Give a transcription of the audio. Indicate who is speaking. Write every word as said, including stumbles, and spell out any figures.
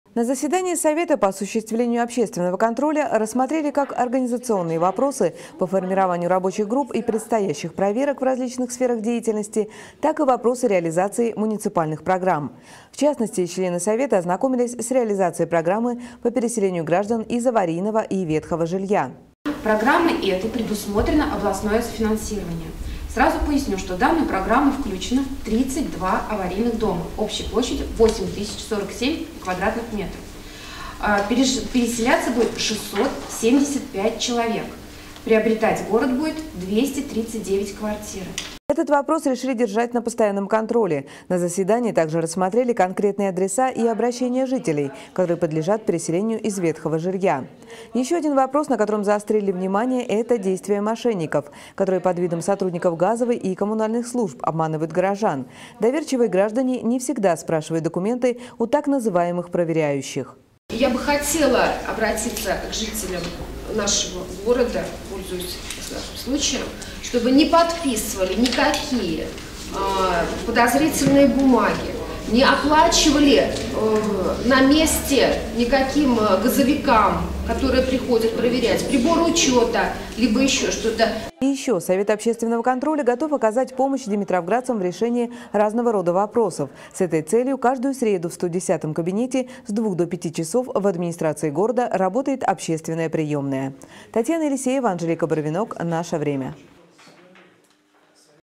Speaker 1: На заседании Совета по осуществлению общественного контроля рассмотрели как организационные вопросы по формированию рабочих групп и предстоящих проверок в различных сферах деятельности, так и вопросы реализации муниципальных программ. В частности, члены Совета ознакомились с реализацией программы по переселению граждан из аварийного и ветхого жилья.
Speaker 2: Программой этой предусмотрено областное софинансирование. Сразу поясню, что в данную программу включено тридцать два аварийных дома, общей площадью восемь тысяч сорок семь квадратных метров. Переселяться будет шестьсот семьдесят пять человек. Приобретать город будет двести тридцать девять квартир.
Speaker 1: Этот вопрос решили держать на постоянном контроле. На заседании также рассмотрели конкретные адреса и обращения жителей, которые подлежат переселению из ветхого жилья. Еще один вопрос, на котором заострили внимание, это действия мошенников, которые под видом сотрудников газовой и коммунальных служб обманывают горожан. Доверчивые граждане не всегда спрашивают документы у так называемых проверяющих.
Speaker 3: Я бы хотела обратиться к жителям нашего города, пользуясь нашим случаем, чтобы не подписывали никакие э, подозрительные бумаги, не оплачивали э, на месте никаким газовикам, которые приходят проверять, приборы учета, либо еще что-то.
Speaker 1: И еще Совет общественного контроля готов оказать помощь димитровградцам в решении разного рода вопросов. С этой целью каждую среду в сто десятом кабинете с двух до пяти часов в администрации города работает общественная приемная. Татьяна Елисеева, Анжелика Барвинок. Наше время.